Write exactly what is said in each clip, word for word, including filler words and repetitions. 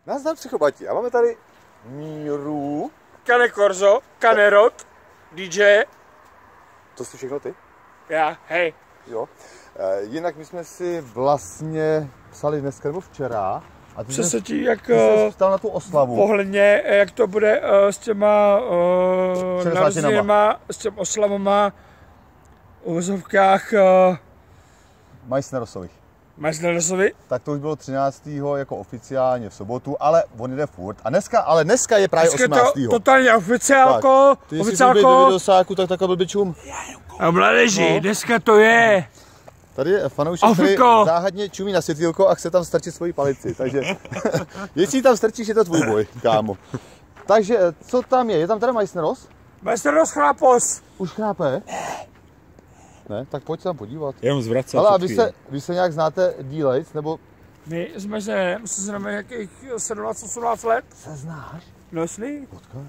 Nazdar psychopati. A máme tady Míru. Cane Corzo, Cane Rod, D J. To jsi všechno ty? Já, hej. Jo. E, jinak my jsme si vlastně psali dneska nebo včera. A ty Přesně ti, jak jsi ptal na tu oslavu. Ohledně, jak to bude uh, s těma uh, narozeninama, s těma oslavama v uvozovkách uh, Meissnerosových. Meissnerosovi. Tak to už bylo třináctého jako oficiálně v sobotu, ale on jde furt. A dneska, ale dneska je právě dneska osmnáctého. To totálně oficiálko. Tak, ty oficiálko. jsi byl do videosáku, tak takový blbý čum. A mladeži, no. Dneska to je. Tady je fanoušek, který záhadně čumí na světýlko a chce tam strčit svoji palici, takže jestli tam strčíš, je to tvůj boj, kámo. Takže co tam je? Je tam teda Meissneros? Meissneros chrápos. Už chrápe? Ne, tak pojď se tam podívat. Jenom zvracet. Ale a vy se, vy se nějak znáte dílejc, nebo? My jsme se, my se známe nějakých sedmnáct osmnáct let. Se znáš? No jestli? Odkud?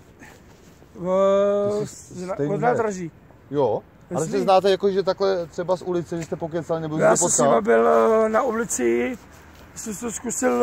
Od nádraží. Jo? Ale Jestli? se znáte jako, že takhle třeba z ulice, že jste pokecali, nebo Já jste jsem s nima byl na ulici, jsem to zkusil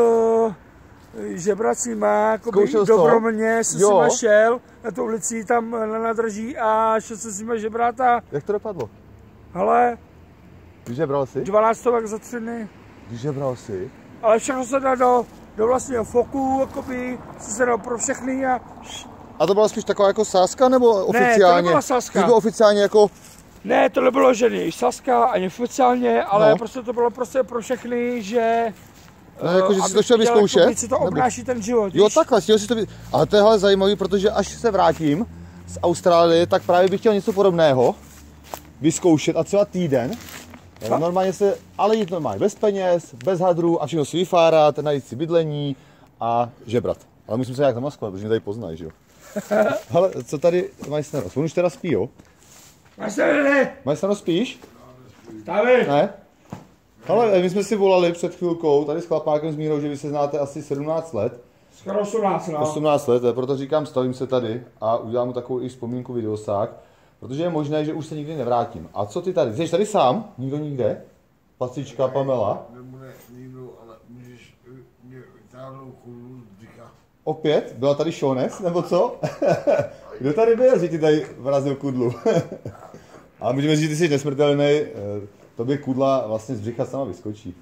žebracíma, jakoby dobrovolně jsem s nima šel na tu ulici tam na nádraží a šel jsem s nima žebrat a... Jak to dopadlo? Hele... Vyžebral jsi? dvanáct stovek za tři dny. Vyžebral jsi? Ale všechno se dá do, do vlastního foku, jakoby, se dá pro všechny a... A to byla spíš taková jako sázka, nebo oficiálně? Ne, to nebyla sázka. To bylo oficiálně jako... Ne, to nebylo žádný sázka, ani oficiálně, ale no. Prostě to bylo prostě pro všechny, že... No, jako, že jsi to chtěl vyzkoušet? Jako, si to obnáší ten život, Jo, takhle, chtěl si to být... Ale to je hele zajímavý, protože až se vrátím z Austrálie, tak právě bych chtěl něco podobného vyzkoušet a třeba týden. No? Normálně se, ale jít normálně bez peněz, bez hadrů a všechno si vyfárat, najít si bydlení a žebrat. Ale musím se nějak zamaskovat, protože mě tady poznají, že jo? Ale co tady Meissneros? On už teda spí, jo? Meissneros! Meissneros, spíš? Tady! Ne? Ale my jsme si volali před chvilkou, tady s chlapákem s Mírou, že vy se znáte asi sedmnáct let. Skoro osmnáct, no. osmnáct let, proto říkám, stavím se tady a udělám mu takovou i vzpomínku videosák, protože je možné, že už se nikdy nevrátím. A co ty tady? Jsi tady sám? Nikdo nikde? Pacička, Pamela? Nebude nikdo, ale můžeš mě vytáhnout kudlu z břicha. Opět? Byla tady Šones, nebo co? Kdo tady byl, že ti tady vrazil kudlu? Ale můžeme říct, že ty jsi nesmrtelný, tobě kudla vlastně z břicha sama vyskočí.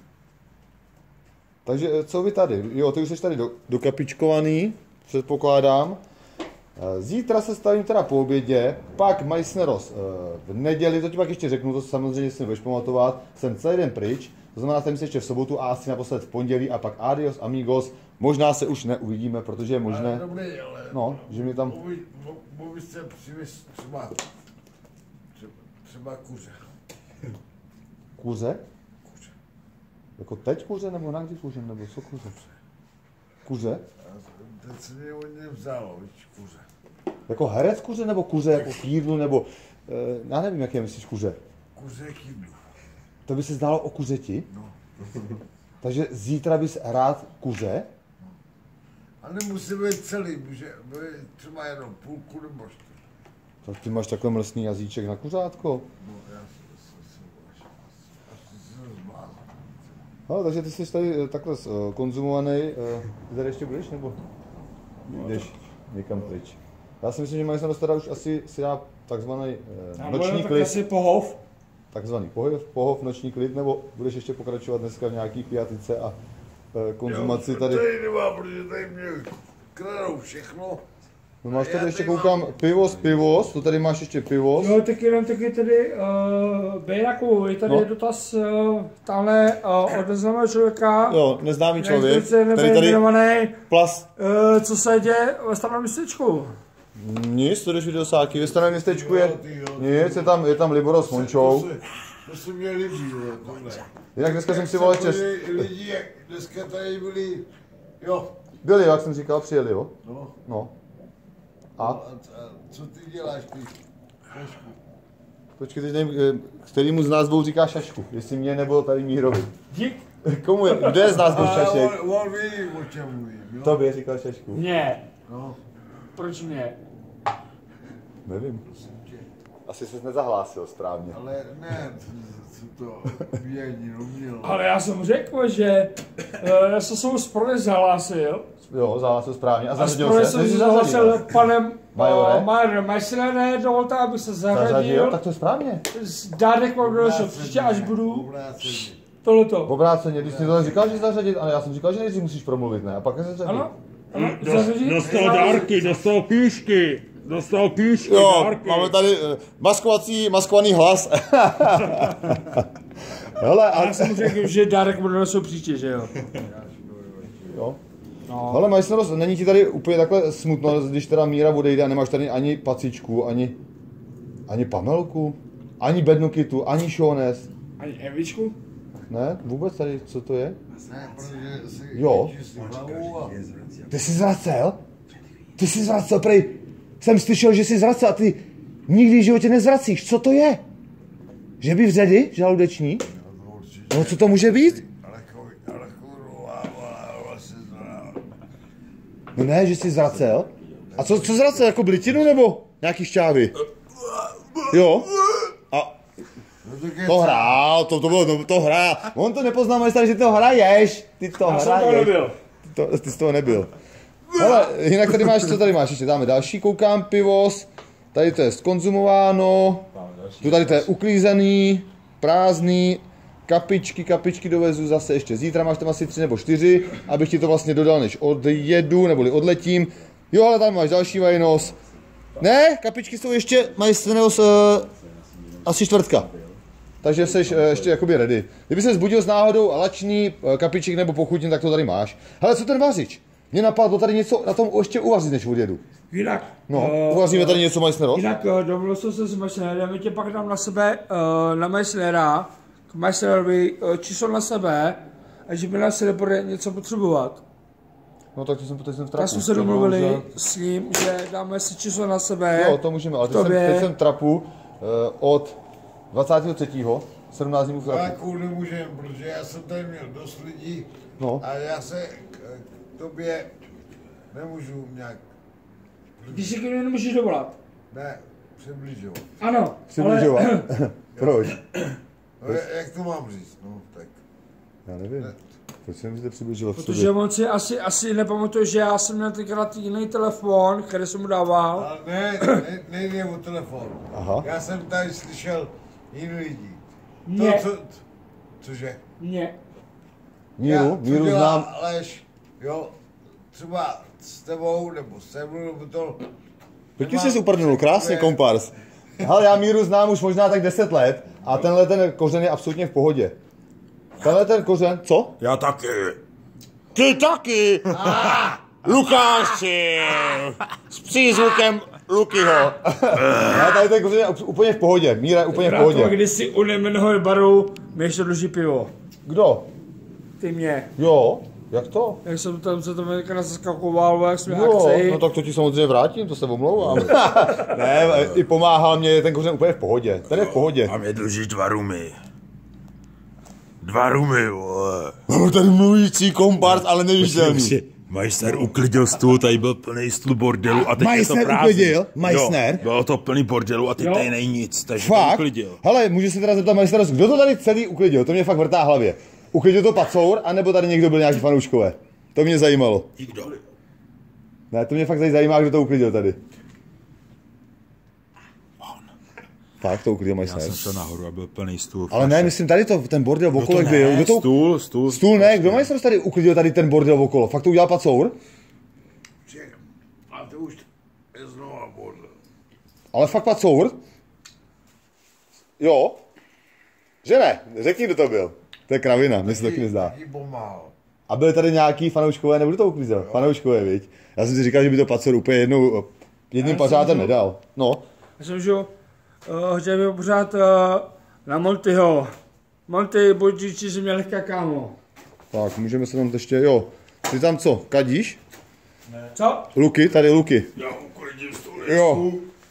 Takže co vy tady? Jo, ty už jsi tady do, dokapičkovaný, předpokládám. Zítra se stavím teda po obědě, pak Meissneros v neděli, to ti pak ještě řeknu, to samozřejmě si nebudeš pamatovat, jsem celý den pryč, to znamená, že se ještě v sobotu a asi naposled v pondělí a pak adios amigos, možná se už neuvidíme, protože je možné, ale dobrý, ale no, že mi tam... Mohl byste přivést třeba, třeba, třeba kuře. Kuře? Kuře. Jako teď kuře, nebo na kdy kuře, nebo co kuře? Kuře? Teď se mě od něj vzalo, víš, kuře. Jako herec kuře, nebo kuře jako k jídlu, nebo... Já nevím, jak je myslíš kuře. Kuře k jídlu. To by se zdálo o kuřeti? No. Takže zítra bys rád kuře? No. A nemusí být celý, může být třeba jenom půlku nebo čtyři. Tak ty máš takhle mlsný jazyček na kuřátko. No, já jsem se zbláznil. No, takže ty jsi tady takhle konzumovaný. Ty tady ještě budeš, nebo jdeš někam pryč? Já si myslím, že Meissneros teda už asi si dá takzvaný eh, noční klid. Asi pohov. Takzvaný pohov, pohov, noční klid, nebo budeš ještě pokračovat dneska v nějaký pijatice a eh, konzumaci jo, tady? Tady nemá, protože tady mě kradou všechno. No, máš tady ještě, koukám, pivos, pivos, to tady máš ještě pivos. Jo, tak jenom taky tady uh, Bejraku, je tady no. Dotaz uh, tamhle uh, od neznámého člověka. Jo, neznámý člověk, tady tady Plas. Uh, co se děje ve Starém městečku? Nic, to jdeš videosáky, ve Starém městečku je nic, je tam, je tam Liboro s Mončou. To se mě líbí, tohle. Jinak dneska jsem si volal čes. Lidi, jak dneska tady byli, jo. Byli, jak jsem říkal, přijeli, jo? No. No. A? A co ty děláš, ty šašku? Počkej, teď nevím, kterýmu z nás dvou říká šašku, jestli mě nebo tady Mírovi. Dík. Komu je, kde z nás byl šašek? On, on ví, o čem mluvím, jo? Tobě říkal šašku. Ne. No. Proč mě? Nevím. Asi ses nezahlásil správně. Ale ne, co to věděl, uměl. Ale já jsem řekl, že uh, já jsem se mu správně zahlásil, Jo, zahlásil správně. A A zařadil správně se. jsem Než se jsi zařadil. zahlasil panem Majore? Majorem Meissnerem, dovolte, aby se Zařadil, zařadil. tak to je správně. Dárek vám donesl příště, až budu Obráceně. tohleto. Obráceně, když jsi to říkal, že zařadit, ale já jsem říkal, že nejdřív musíš promluvit, ne? A pak se zařadit. Ano? Ano? Dos- Zařadit? Dostal dárky, dostal píšky, dostal píšky, Jo, dárky. máme tady uh, maskovací, maskovaný hlas. Hele, a... Já jsem mu řekl, že dárek mu donesou příště, že jo? Jo. No. Hele, Majsneros, není ti tady úplně takhle smutno, když teda Míra odejde a nemáš tady ani pacičku, ani, ani Pamelku, ani Bednukitu, ani Šones. Ani Evičku? Ne, vůbec tady, co to je? Ne, protože si Jo. čistý hlavu a... Ty jsi zvracel? Ty jsi zvracel, prej, jsem slyšel, že jsi zvracel a ty nikdy v životě nezvracíš, co to je? Že by vředy, žaludeční? No, určitě. No co to může být? Ale, ko- ale kurva, ale se znal. No ne, že jsi zvracel. A co, co zvracel, jako blitinu nebo nějaký šťávy? Jo. A No to to hrál, to, to bylo, to, to hrál. On to nepoznal, majster, že to hraješ. Ty to Já jsem hraješ. to nebyl. Ty, to, ty z toho nebyl. Hele, jinak tady máš, co tady máš, ještě dáme další, koukám, pivos. Tady to je skonzumováno. Tu tady to je uklízený, prázdný. Kapičky, kapičky dovezu zase ještě zítra, máš tam asi tři nebo čtyři, abych ti to vlastně dodal, než odjedu, neboli odletím. Jo, ale tam máš další vajnos. Ne, kapičky jsou ještě, mají z uh, asi čtvrtka. Takže jsi uh, ještě jakoby ready. Kdyby se zbudil s náhodou a lačný uh, kapiček nebo pochutně, tak to tady máš. Hele, co ten vařič? Mě napadlo tady něco na tom ještě uvařit, než odjedu. Jinak. No, eh, uvaříme tady něco, Majsnero? Jinak eh, domluvil jsem se s Meissnerem, my tě pak dám na sebe, uh, na Meissnera, k Meissnerovi uh, číslo na sebe, a že by nás se bude něco potřebovat. No tak to jsem, teď jsem v trapu. Tak jsme se domluvili s ním, že dáme si číslo na sebe. Jo, to můžeme, ale teď jsem, Tobě. teď jsem v trapu uh, od dvacátého třetího sedmnáct dní v trapu. Tak nemůžem, protože já jsem tady měl dost lidí No. a já se k, k tobě nemůžu nějak, Když si k němu nemůžeš dovolat. ne, přibližovat. Ano, Přibližovat. Proč? No, jak to mám říct, no, tak. Já nevím. Proč se můžete přibližovat v protože sobě? on si asi, asi nepamatuje, že já jsem měl tenkrát jiný telefon, který jsem mu dával. Ale ne, ne nejde o telefon. Aha. Já jsem tady slyšel jiný lidi. Ne. To, co, cože? Ne. Míru, Já, co Míru dělá znám. Aleš, jo, třeba s tebou, nebo se mnou, nebo to. Pěkně nemám- jsi uprnul, krásně Ne. kompars. Hele, já Míru znám už možná tak deset let a tenhle ten kořen je absolutně v pohodě. Tenhle ten kořen, co? Já taky. Ty taky. Lukáši. S přízvukem Lukyho. Já tady ten kořen je úplně v pohodě, Míra je úplně v Brácho, pohodě. když si u nejmenného baru mi ještě dluží pivo. Kdo? Ty mě. Jo, jak to? Jak jsem tam se tam někde zaskakoval, jak jsme Jo, akci. no tak to ti samozřejmě vrátím, to se omlouvám. Ne, i pomáhal mě, ten kořen úplně v pohodě. Ten je v pohodě. A mě dluží dva rumy. Dva rumy, vole. No, ten mluvící kompars, ale neviditelný. Majster uklidil stůl, tady byl plný stůl bordelu a teď Majster je to prázdný. uklidil? Majster? Jo, bylo to plný bordelu a teď Jo. tady není nic, takže to Fakt? uklidil. Hele, můžu se teda zeptat Majsteros, kdo to tady celý uklidil? To mě fakt vrtá hlavě. Uklidil to Pacour, anebo tady někdo byl nějaký fanouškové? To mě zajímalo. Nikdo. Ne, to mě fakt zajímá, kdo to uklidil tady. Fakt to uklidil Já Majster. jsem šel nahoru a byl plný stůl. Ale ne, myslím tady to, ten bordel No to okolo, jak byl. ne, Kdo to, stůl, stůl. stůl ne, kdo Majsteros tady uklidil tady ten bordel okolo? Fakt to udělal Pacour? Čekám. A to už je znova bordel. Ale fakt Pacour? Jo? Že ne? Řekni, kdo to byl. To je kravina, mně se to taky nezdá. Taky pomáhal. A byli tady nějaký fanouškové, nebo kdo to uklízel? Fanouškové, viď? Já jsem si říkal, že by to Pacor úplně jednou, jedním pařátem nedal. No, Já jsem žil, uh, chtěl bych pořád uh, na Montyho. Monty, buď říci, že mě lehká kámo. tak můžeme se tam ještě, jo. Ty tam co, kadíš? Co? Luky, tady Luky. Já uklidím stůl. Jo,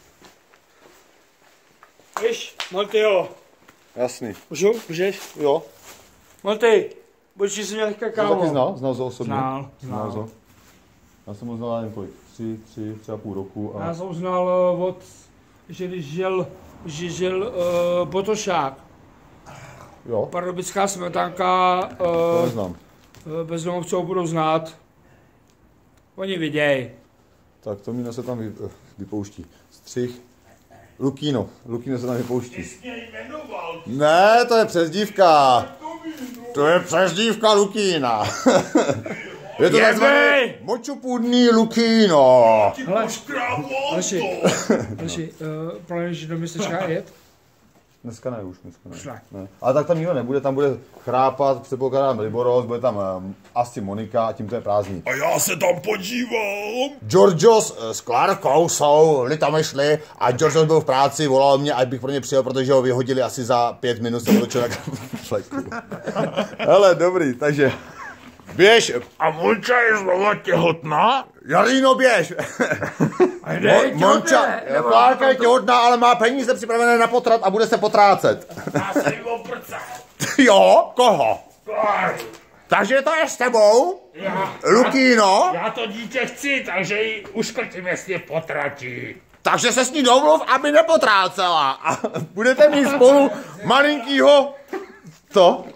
Víš, Montyho. jasný. Můžu? Můžeš? Jo, Monty, buď říci, že mě lehká to taky kámo. znal, znal to osobně. Znal, Znal znal. to. Já jsem ho znal, nevím kolik, tři, tři, tři a půl roku. Já A... jsem znal uh, od, že když žil, že žil uh, Botošák. Jo, Pardubická smetánka, to uh, neznám. uh, bezdomovců budou znát. Oni viděj. Tak to míno se tam vy, vypouští. Střih. Lukino. Lukino se tam vypouští. Ne, to je přezdívka. To je přezdívka Lukína. Je to takzvaný močopůdný Lukino. Hele, Leši, Leši, uh, plánuješ do městečka jet? Dneska ne, už dneska ne. Šle. ne. Ale tak tam nikdo nebude, tam bude chrápat, předpokládám Liboros, bude tam um, asi Monika a tím to je prázdník. A já se tam podívám. Georgios s Klárkou jsou litamešli a Georgios byl v práci, volal mě, ať bych pro ně přijel, protože ho vyhodili asi za pět minut, jsem otočil na fleku. Hele, dobrý, takže běž. A Monča je znova těhotná? Jarino, běž. Mo- Monča, Klárka je těhotná, ale má peníze připravené na potrat a bude se potrácet. Já jsem jí oprcal. Jo, koho? Kláru. Takže to je s tebou? Já, Lukino? já to dítě chci, takže ji uškrtím, jestli potratí. Takže se s ní domluv, aby nepotrácela. A budete mít spolu malinkýho... Co?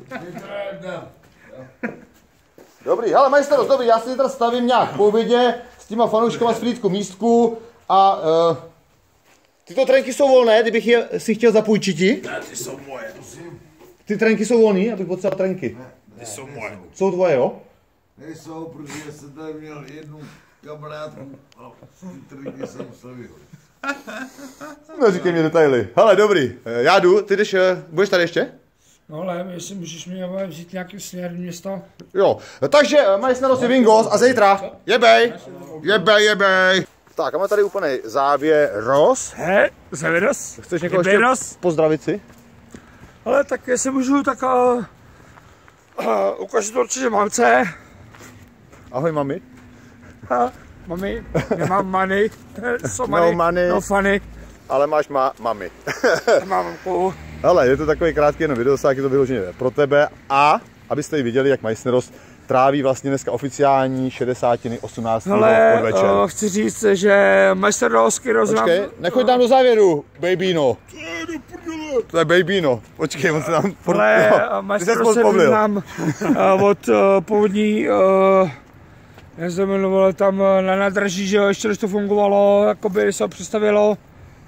Dobrý, hele majsterost, dobrý, já si zítra stavím nějak po obědě s těma fanouškama z Frýdku místku a... Uh, tyto trenky jsou volné, kdybych je si chtěl zapůjčit. Ne, ty jsou moje. Ty trenky jsou volné, abych potřeboval trenky. Ty jsou moje. Jsou tvoje, jo? Nejsou, protože jsem tady měl jednu kamarádku a ty trky jsem musel vyhodit. No říkej mi detaily. Hele, dobrý, já jdu, ty jdeš, budeš tady ještě? No ale jestli můžeš mi vzít nějaký směr města. Jo, takže majstero si Vingos a zítra jebej, jebej, jebej. Tak, máme tady úplnej závěros. He, závěros. Chceš někoho ještě pozdravit si? Ale tak jestli můžu, tak uh, uh, ukážu to určitě mamce. Ahoj, mami. Ha, mami, nemám money. So money, No money. no funny. Ale máš ma mami. Mám mamku. Hele, je to takový krátký jenom video, je to vyloženě pro tebe a abyste ji viděli, jak Majsnerost tráví vlastně dneska oficiální šedesátiny osmnáctého podvečer. Ale uh, chci říct, že Majstrovský roznám... Počkej, nechoď tam do závěru, babino. To je do prdele. To je babino. Počkej, on se tam... Ale Majstrovský roznám uh, od uh, původní... Uh, jak se to jmenovalo tam uh, na nádraží, že jo, ještě když to fungovalo, jakoby když se ho představilo.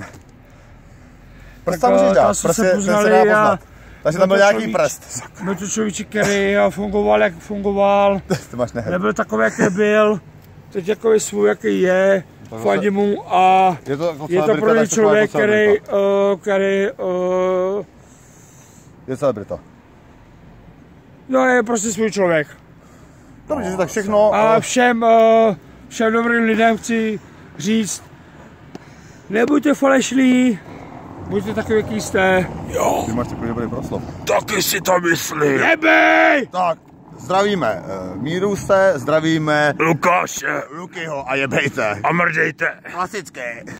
Prst tam můžeš dát, prst se, se dá poznat. Takže tam byl nějaký prst. Byl to človíček, který fungoval, jak fungoval. To máš nehrát. Nebyl takový, jaký byl. Teď jako svůj, jaký je. Fandím mu a je to, jako je to pro mě člověk, který, uh, který uh, je celebrita. No je prostě svůj člověk. Dobře, tak všechno. A všem, uh, všem dobrým lidem chci říct, nebuďte falešní, buďte takový, jaký jste. Jo. Ty máš takový dobrý proslov. Taky si to myslím. Jebej! Tak, zdravíme uh, Míruse, zdravíme Lukáše. Lukyho a jebejte. A mrdějte. Klasické.